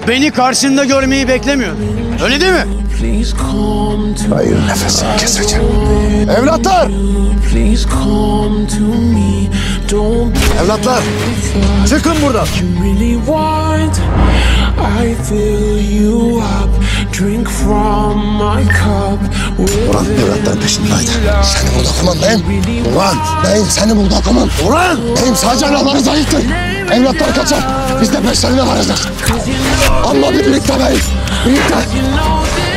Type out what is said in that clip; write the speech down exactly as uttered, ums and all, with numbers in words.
beni karşında görmeyi beklemiyor. Öyle değil mi? Hayır, nefesini keseceğim. Evlatlar! Evlatlar! Çıkın buradan! Ulan evlatların peşindeydi. Seni burada okumam beyim. Ulan beyim seni burada okumam. Ulan beyim sadece anaları zayıftır. Evlatlar kaçar. Biz de peşlerine varacağız. Ama birlikte beyim. Birlikte.